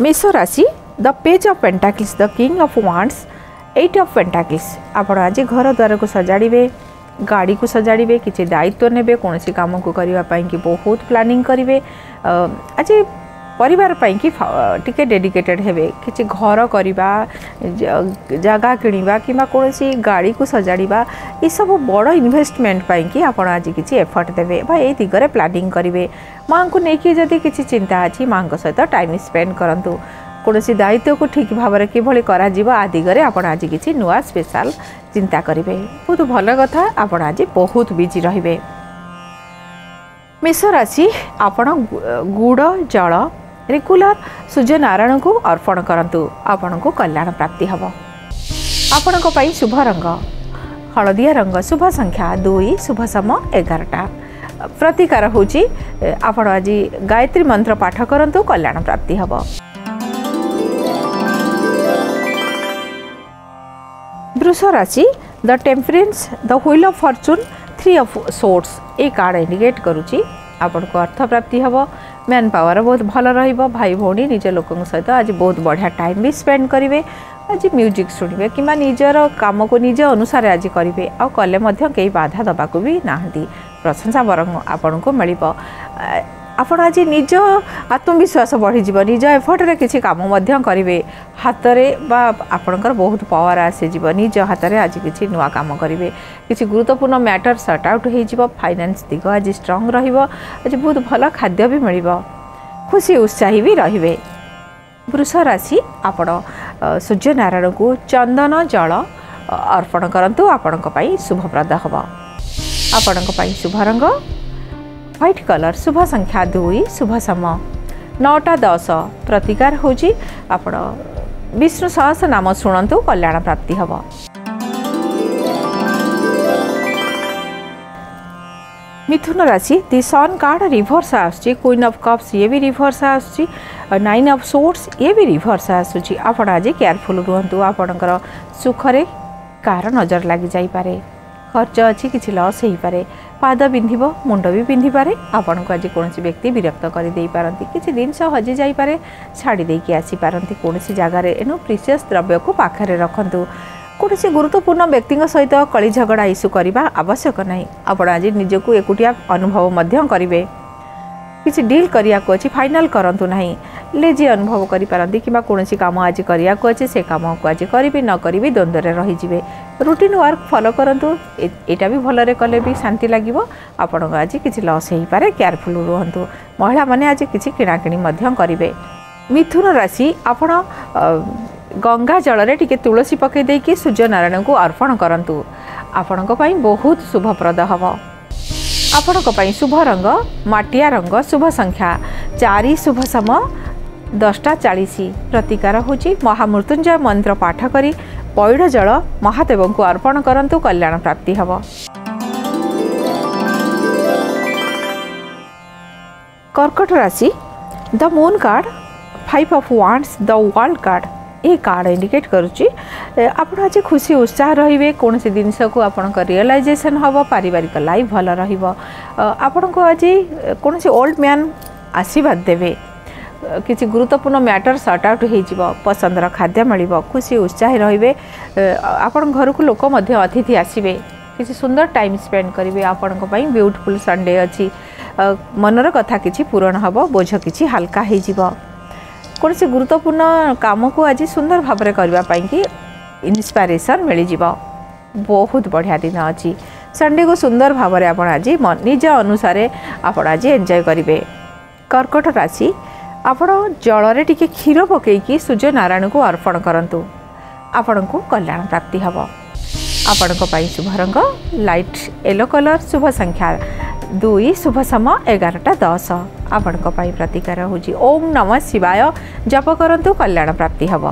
मेष राशि the page of pentacles the king of wands 8 of pentacles आपण आज घर द्वार को सजाड़े गाड़ी को सजाड़े किसी दायित्व ने कौन काम को करने कि बहुत प्लानिंग करेंगे आज परिवार कि टिके डेडिकेटेड हेबे किसी घर करवा जगह किणवा कि कौन गाड़ी को सजाड़ा ये सब बड़ इन्वेस्टमेंट कि आपड़ आज किसी एफर्ट देवे ये दिगरे प्लानिंग करेंगे माँ को लेकिन जदि किसी चिंता अच्छी माँ सहित टाइम स्पेंड करूँ कौन दायित्व को ठीक भाव में किभली करा दिगरे आपड़ आज किसी नुआ स्पेशल चिंता करेंगे बहुत भल कथा आपड़ आज बहुत बिजी रहिबे। मेष राशि आपण गुड़ जल रेगुलर सूर्य नारायण को अर्पण करंतु आपण को कल्याण प्राप्ति हब। आपण को पई शुभ रंग हलदिया रंग शुभ संख्या 2 शुभ समय 11टा प्रतिकार होची आपण आज गायत्री मंत्र पाठ करंतु कल्याण प्राप्ति हब। वृष राशि the temperance the wheel of fortune 3 of swords A card indicate करुच्ची आपण को अर्थ प्राप्ति हब। मैन पावर बहुत भल रहिबो भाई भौणी निज लोकों सहित आज बहुत बढ़िया टाइम भी स्पेंड करेंगे आज म्यूजिक शुणवे कि निजर काम को निज अनुसार आज करेंगे आ कले कई बाधा दबा को भी नहांती प्रशंसा बरंग आपण को मिल आपण आज निज आत्मविश्वास बढ़ी निज एफर्ट रे किसी काम करेंगे हाथ में आपणकर बहुत पावर आसीज निज हाथ में आज किसी नुआ काम करेंगे किसी गुरुत्वपूर्ण मैटर सर्ट आउट हो फाइनेंस दिग आज स्ट्रंग आज बहुत भल खाद्य भी मिल खुशी उत्साही भी रे। वृष राशि आपण सूर्य नारायण को चंदन जल अर्पण करंतु आपण शुभप्रद हम। आपण शुभ रंग व्हाइट कलर शुभ संख्या 2 शुभ समय 9टा 10 प्रतिकार होची आपण विष्णु सहस्र नाम शुणु कल्याण प्राप्ति हब। मिथुन राशि दी सन कार्ड रिभर्स आसुची क्वीन ऑफ कप्स ये भी रिभर्स आसुची 9 ऑफ सोर्ट्स ये भी रिभर्स आसुची आपण आज केयरफुल रुहंतु आपणकर सुखरे कार नजर लगी जाई पारे खर्च अच्छी किसी लॉस हो पारे पाद पिंधिब मुंड भी पिंधि पारे आपन को आज कौन व्यक्ति विरक्त कर दे पारती किसी जिनस हजि जाई पारे छाड़ी देकी आसी पारती कौन जगार एनु प्रिशियस द्रव्य को पाखरे रखंतु कौन गुरुत्वपूर्ण व्यक्ति सहित कली झगड़ा इश्यू करने आवश्यक नहीं आपण आज निजक एकुटिया अनुभव करेंगे किसी डील करिया को अच्छी फाइनल करंतु नहीं लेजी अनुभव करि पारंती कि कौन काम आज करिया को अच्छे से काम को आज करी न करी द्वंद्व रहीजे रूटीन वर्क फॉलो करंतु एटा भी भलरे कले भी शांति लगिवो आपण आज किसी लॉस हो पारे केयरफुल रुहंतु महिला माने आज किसी किणाकिणी मध्य करिवे। मिथुन राशि आपण गंगा जल रे टिके तुलसी पके देकी सूर्य नारायण को अर्पण करंतु आपण को पई बहुत शुभप्रद हबो। आपण को पई शुभ रंग माटिया रंग शुभ संख्या 4 शुभ समय 10टा 40 प्रतिकार होची महामृत्युंजय मंत्र पाठ करी पैड जल महादेव को अर्पण करंतु कल्याण प्राप्ति हब। कर्कट राशि the moon card 5 of wands the world card ये कार्ड इंडिकेट करुच्ची आप आज खुशी उत्साह रे कौन सी जिनस को आपण रियलाइजेशन हम पारिवारिक लाइफ भल आपण को आज कौन ओल्ड मैन आशीर्वाद देवे किसी गुरुत्वपूर्ण मैटर सर्ट आउट हो पसंदर खाद्य मिल खुशी उत्साह रे आपण घर को लोक अतिथि आसवे किसी सुंदर टाइम स्पेंड करेंगे आपण ब्यूटीफुल संडे अच्छी मनर कथा किसी पूरण हम बोझ किसी हल्का हो कौन से गुरुत्वपूर्ण काम को आज सुंदर भाव में करने की इन्स्पिरेशन मिल बहुत बढ़िया दिन अच्छी संडे को सुंदर भाव में आप आज निज अनुसार आप आज एंजॉय करेंगे। कर्कट राशि आपण जल टिके क्षीर पकईकी सूर्य नारायण को अर्पण करंतु आपण को कल्याण प्राप्ति हब। आपण को पई शुभ रंग लाइट येलो कलर शुभ संख्या 2 शुभ समय 11टा 10 आपण को पई प्रतिकार होची ओम नमः शिवाय जप करंतु कल्याण प्राप्ति हब।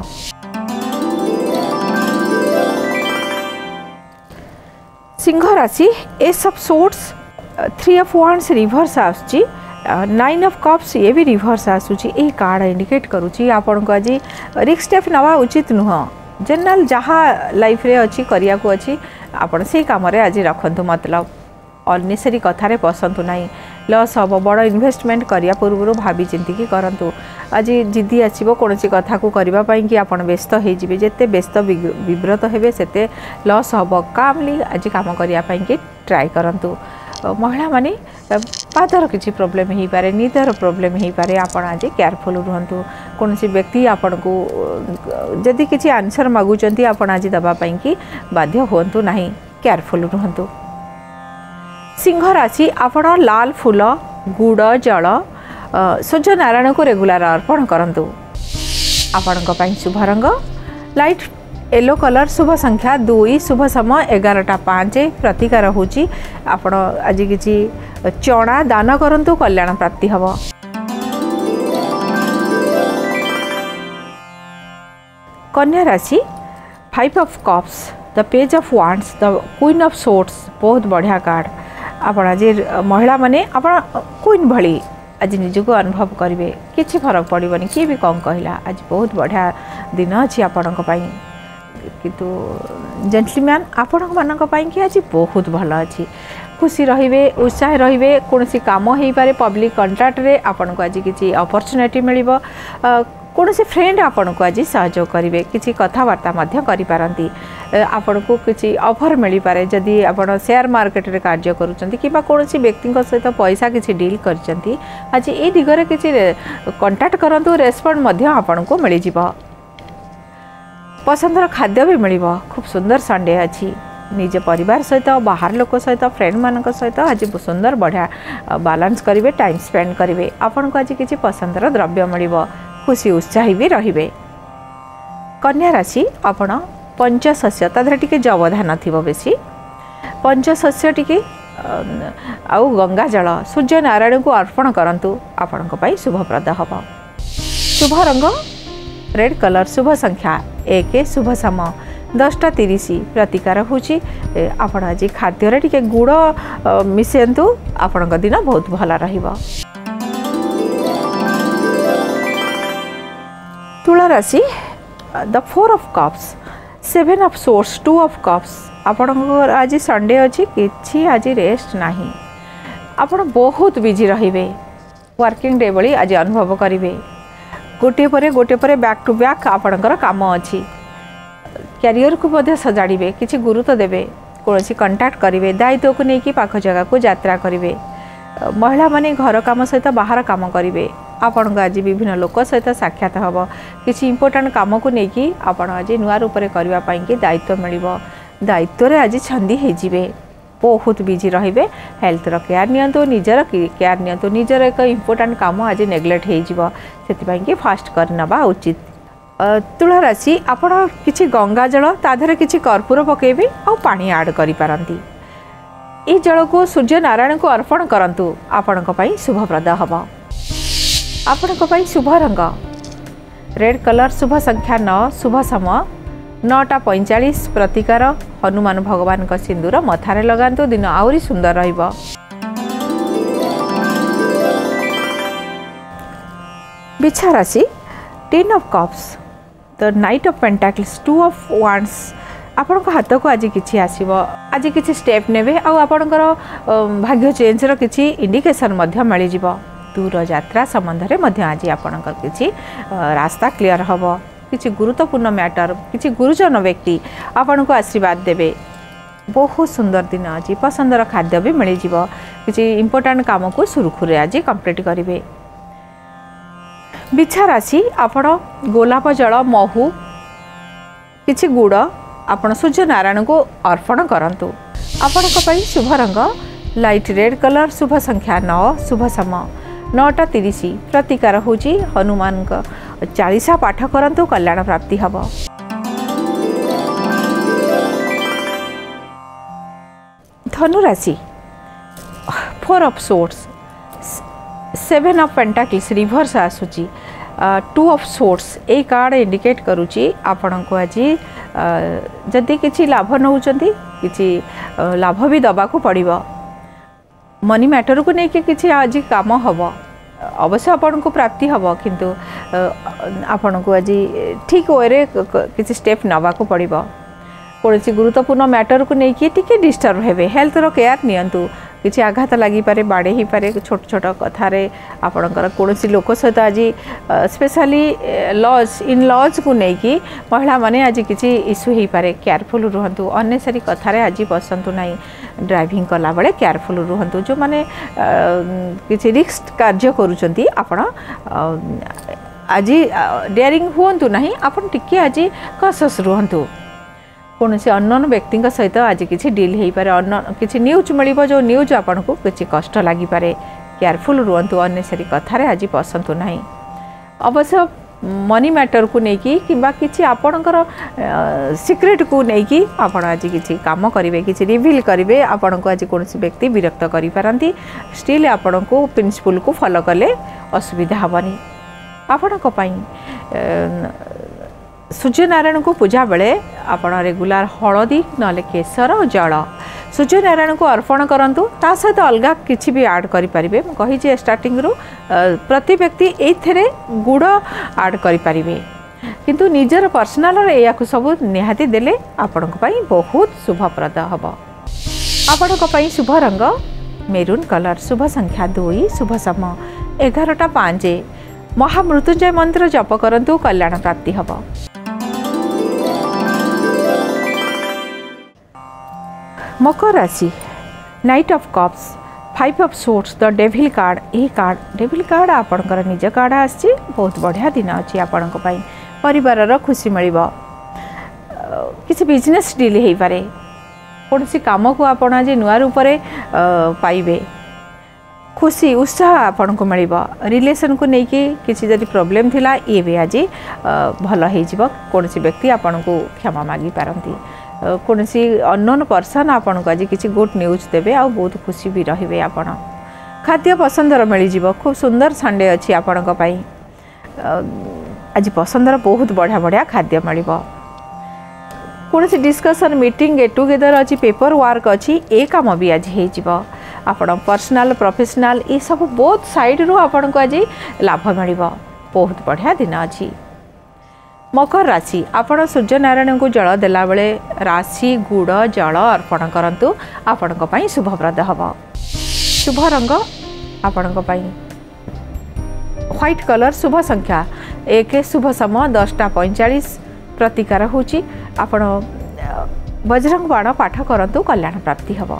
सिंह राशि ace of swords 3 of wands reverse आसुची 9 ऑफ कप्स ये भी रिवर्स आसूची ये कार्ड इंडिकेट करुच्ची आपण को आज रिस्क स्टेप नवा उचित नुह जनरल जहाँ लाइफ रे अच्छी करिया को अच्छी आपण से काम रे आज रखंतु मतलब अननेसेसरी कथारे पसंद नहीं लॉस हम बड़ इन्वेस्टमेंट करिया पूर्व भाभी चिंतिकी करंतु आज जिद्दी आसीबो कोनोसी कथा को करबा पई कि आपण व्यस्त हो जिवे जेते व्यस्त विव्रत हेबे सेते लॉस हम कामली आज काम करिया पई कि ट्राई करंतु महिला माने पादर किसी प्रोब्लेम हो पारे निदर प्रोब्लेम हो पारे आपण आज केयरफुल रुहंतु कोनोसी व्यक्ति आपण को जदि किसी आंसर मागुचंती आपण आज दबा पई कि बाध्य होंतु नाही केयरफुल रुहंतु सिंह राशि आपण लाल फूल गुड़ जल सूर्य नारायण को रेगुलर अर्पण करंतु आपण शुभ रंग लाइट येलो कलर शुभ संख्या 2 शुभ समय 11:05 प्रतिकार होची आपण आज किसी चना दान करंतु कल्याण प्राप्ति हबो। कन्या राशि 5 of cups the page of wands the queen of swords बहुत बढ़िया कार्ड आपण आज महिला माने आपण क्वीन भली आज निजको अनुभव करेंगे किसी फरक पड़ोनी किए भी कौन कहला आज बहुत बढ़िया दिन अच्छी आपण किंतु जेंटलमैन आपण मानी कि आज बहुत भल अच्छी खुशी रे उत्साह रे कौन काम हो पारे पब्लिक कंट्राक्ट रे आपण को आज किसी अपॉर्चुनिटी मिल कौन से फ्रेंड आपण को आज सहयोग करेंगे किसी कथबार्ता करिपारती आपण को किसी ऑफर मिल पारे जदि आपण शेयर मार्केट रे कार्य करूचंती कि कौन व्यक्ति सहित पैसा किसी डील करचंती आज ये दिगरे किसी कांटेक्ट करंतु रेस्पॉन्ड आपण को मिल जिवो पसंदर खाद्य भी मिल खूब सुंदर संडे अच्छी निज परिवार सहित बाहर लोक सहित फ्रेंड मान सहित आज सुंदर बढ़िया बालांस करेंगे टाइम स्पेंड करेंगे आपण को आज किसी पसंदर द्रव्य मिल खुशी उत्साही भी रे। कन्या राशि आपण पंचशस्य तादर टिके जवधान थी बेसी पंचशस्य टिके आउ गंगा जल सूर्य नारायण को अर्पण करंतु आपण शुभप्रद हम। शुभ रंग रेड कलर शुभ संख्या 1 शुभ समय 10:30 प्रतिकार होची आपण आज खाद्य टिके गुड़ मिसेंतु आपण दिन बहुत भल रहिबो। तुला राशि the 4 of cups 7 of swords 2 of cups आपण आज संडे अच्छी किसी आज रेस्ट नहीं आपण बहुत बिजी रहिबे वर्किंग डे भली आज अनुभव करेंगे गोटे पर बैक टू बैक आपणकर काम अच्छी कैरियर को मध्य सजाड़े किसी गुरुत्व देवे कौन कंटाक्ट करेंगे दायित्व को लेकिन पाख जगह को यात्रा करेंगे महिला माने घर काम सहित बाहर काम करेंगे आपण आज विभिन्न लोक सहित साक्षात हम किसी इंपोर्टाट कम को लेकिन आपण आज नुआ रूप से करने दायित्व मिल दायित्व आज छंदी होजिबे बहुत बिजी रहिबे हेल्थ रो केयर नियंतु निजर केयर नियंतु निजर एक इंपोर्टाट काम आज नेग्लेक्ट हो कि फास्ट करनबा उचित। तुला राशि आपण किछि गंगा जल ताधरे किछि कर्पूर पकेबे और पानी ऐड करि पारंती ए जल को सूर्य नारायण को अर्पण करंतु आपण शुभप्रद हम। आपण शुभ रंग रेड कलर शुभ संख्या 9 शुभ समय 9:45 प्रतिकार हनुमान भगवान का सिंदूर मथारे लगांतु दिन आउरी सुंदर रहिबो। बिछा राशि 10 of cups the knight of pentacles 2 of wands आपण हाथ को आज किछि आसीबो आज किछि स्टेप नेबे आ आपणकर भाग्य चेंज रो किछि इंडिकेशन मध्य मिल जिवो दूर यात्रा संबंध रे मध्य आज आपणकर किछि रास्ता क्लियर हबो किसी गुरुत्वपूर्ण मैटर किसी गुरुजन व्यक्ति आपण को आशीर्वाद देवे बहुत सुंदर दिन आज पसंदर खाद्य भी मिल जिवो किसी इंपोर्टाट काम को सुरखुरे आज कंप्लीट करेंगे। बिछा राशि आपण गोलाप जल महू किसी गुड़ आपण सूर्य नारायण को अर्पण करंतु आपण शुभ रंग लाइट रेड कलर शुभ संख्या 9 शुभ समय 9:30 प्रतिकार होची हनुमान का 40 पाठ करंतु कल्याण प्राप्ति हब। धनु राशि 4 of swords 7 of pentacles reverse आसुची 2 of swords A card indicate करुची आपण को आज जदि किछि लाभ नउचंती किछि लाभ भी दबा को पड़िबो मनी मैटर को लेकिन किसी आज काम हम अवश्य आपण को प्राप्ति हम किंतु आपण को आज ठीक वे किसी स्टेप नवा को पड़ो कौन गुरुत्वपूर्ण मैटर को लेकिन टिके डिस्टर्ब हेबे हेल्थ रो केयर नियंतु किसी आघात लगी पारे बाड़े ही पारे छोट छोट कथार आपणकर कौन लोक सहित आज स्पेशली लॉज इन लॉज को लेकिन महिला माने आज किसी इश्यू हो पारे केयरफुल रुहतु अनेसरी कथार आज बसतु ना ड्राइविंग कला बेले केयरफुल रुहतु जो मैंने किसी रिस्क कार्य करुँच आपण आज डेयरिंग हुंतु ना आपन टिके आज कॉशियस रुहतु कौन से अननोन व्यक्ति सहित आज किसी डील हो पारे किसी न्यूज मिल जो न्यूज आपन को किसी कष्ट लगी पारे केयरफुल रुहतु अनेसरी कथार आज बसतु ना अवश्य मनी मैटर को लेकिन किंबा किसी आपणकर सिक्रेट को लेकिन आपण आज किसी काम करेंगे किसी रिवील करेंगे आपण को आज कौन व्यक्ति विरक्त करि पारंती स्टिल आपण को प्रिंसिपल को फॉलो कले असुविधा हेनी आपण सूर्यनारायण को पूजा बेले आपण रेगुलर हलदी ना केसर जल सूर्यनारायण को अर्पण करंतु ता सहित अलग किसी भी ऐड करें कही स्टार्टिंग रु प्रति व्यक्ति ये गुड़ ऐड करें किंतु निजर पर्सनाल या सब निहाती देले आपण बहुत शुभप्रद हम आपण शुभ रंग मेरून कलर शुभ संख्या 2 शुभ समय 11:05 महामृत्युंजय मंत्र जप करंतु कल्याण प्राप्ति हम मकर राशि knight of cups 5 of swords the devil card यही कार्ड डेविल कार्ड आपणकर निज कार्ड आसी बहुत बढ़िया दिन अच्छी आपण परिवार खुशी मिल किसी बिजनेस डील हो पारे कौन सी काम को आपण आज नुआ रूप पाइबे खुशी उत्साह आपन को मिल रिलेशन को लेकिन किसी जदि प्रॉब्लम थिला ये भी आज भल हो कौन व्यक्ति आपन को क्षमा मागी पारती कौन अननोन पर्सन आपन को आज किसी गुड न्यूज देवे आ बहुत खुशी भी रहिबे आपण खाद्य पसंदर मिल खूब सुंदर संडे अच्छी आपण आज पसंदर बहुत बढ़िया बढ़िया खाद्य मिल कौन डिस्कसन मीटिंग गेट टुगेदर अच्छी पेपर वर्क अच्छी ए काम भी आज हो आपण पर्सनल प्रोफेशनल ये सब बहुत साइड रू आपण को आज लाभ मिल बहुत बढ़िया दिन अच्छी मकर राशि आपण सूर्यनारायण को जल देला बेले राशि गुड़ जल अर्पण करंतु आपण शुभप्रद हम शुभ रंग आपण व्हाइट कलर शुभ संख्या 1 शुभ समय 10:45 प्रतिकार होची आपण बजरंग बाण पाठ करंतु कल्याण प्राप्ति हम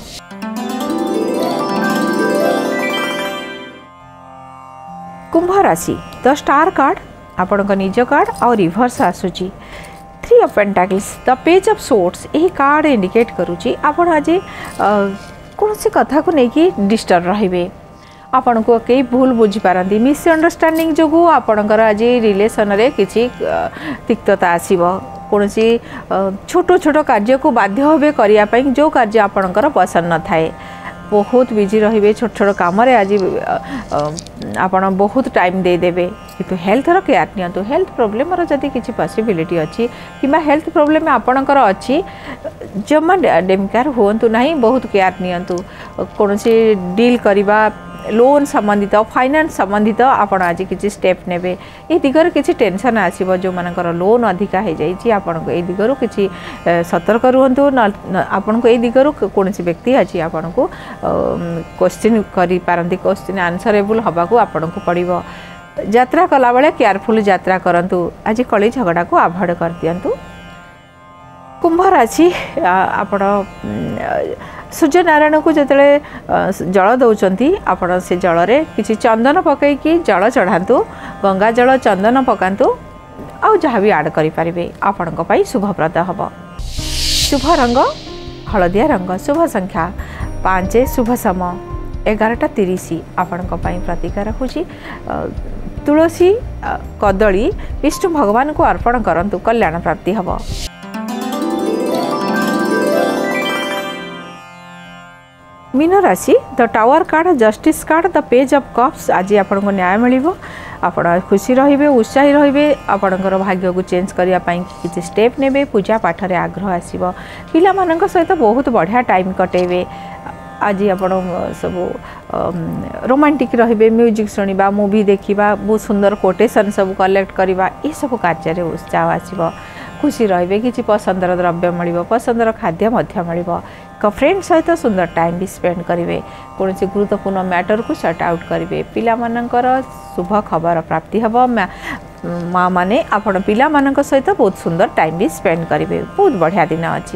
कुंभ राशि द स्टार कार्ड आपण निज कार्ड और रिवर्स आसूची 3 of pentacles the page of swords यही कार्ड इंडिकेट करुची आपण आज कौन सी कथा को लेकिन डिस्टर्ब रहिबे आपण को कई भूल बुझी पारंती मिसअंडरस्टैंडिंग जो आपणकर आज रिलेशन रे किसी तिक्तता आसीबो कौन छोट छोट कार्य को बाध्य होबे करिया पई जो कार्य आपणकर पसंद न थाए बहुत बिजी रहिबे छोट छोट काम रे आज आपण बहुत टाइम दे देबे किंतु हेल्थ रो केयर नियंतु हेल्थ प्रॉब्लम रो जदी किछि पॉसिबिलिटी अछि किबा हेल्थ प्रॉब्लम आपणकर अछि जमा डेमकेयर होंतु नाही बहुत केयर नियंतु कोनसी डील करिबा लोन संबंधित फाइनेंस संबंधित आपण आज किसी स्टेप नेबे ये दिगर किसी टेंशन आसीबो जो मानकर लोन अधिका हो जाइए आपण को ए दिगरु किसी सतर्क रुहंतु आपण को ए दिगरु कोनसी व्यक्ति आज आपण को क्वेश्चन करि पारंती क्वेश्चन आंसरेबल हबा को आपण को पड़िबो यात्रा कला बेले केयरफुल यात्रा करंतु आज कली झगड़ा को अवॉइड कर दियंतु कुंभ राशि आपण सूर्यनारायण को जिते जल दौरान आपण से जल रे किसी चंदन पकईकि जल चढ़ातु गंगा जल चंदन पकातु आउ जहाँ भी आड करें आपण शुभप्रद हम शुभ रंग हलदिया रंग शुभ संख्या 5 शुभ समय 11:30 आपण प्रतिकार होची तुलसी कदली विष्णु भगवान को अर्पण करंतु कल्याण प्राप्ति हम मीन राशि the tower card justice card the page of cups आज आपण को न्याय मिलिबो आपण खुशी रहिबे उत्साही रहिबे आपणकर भाग्य को चेंज करिया पई किछि स्टेप नेबे पूजा पाठ रे आग्रह आसीबो पिला मानक सहित बहुत बढ़िया टाइम कटेबे आज आपण सब रोमांटिक रहिबे म्यूजिक सुनिबा मूवी देखिबा बहुत सुंदर कोटेशन सब कलेक्ट करिबा ए सब कार्य रे उत्साह आसीबो खुशी रे कि पसंदर द्रव्य मिल पसंदर खाद्य मिल एक फ्रेंड सहित सुंदर टाइम भी स्पेंड करेंगे कौन गुरुत्वपूर्ण मैटर को सॉर्ट आउट करेंगे पिला मानकर शुभ खबर प्राप्ति हम माँ मैंने आपण पिला मान सहित बहुत सुंदर टाइम भी स्पेंड करेंगे बहुत बढ़िया दिन अच्छी।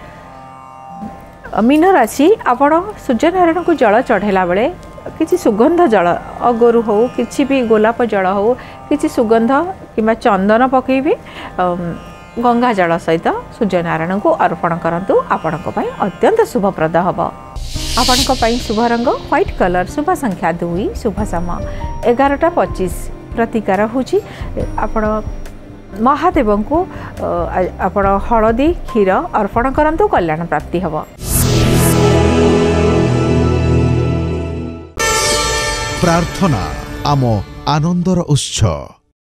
मीन राशि आपण सूर्यनारायण को जल चढ़ेला बेले किसी सुगंध जल अगरु हो कि भी गोलाप जल हो कि सुगंध कि चंदन पकईबे गंगा जल सहित सूर्यनारायण को अर्पण करंतु आपणक पई अत्यंत शुभप्रद हम। आपणक पई शुभ रंग व्हाइट कलर शुभ संख्या 2 शुभ समय 11:25 प्रतिकार होची आपण महादेव को आपण हलदी क्षीर अर्पण करंतु कल्याण प्राप्ति हम। प्रार्थना आम आनंदर उत्सव।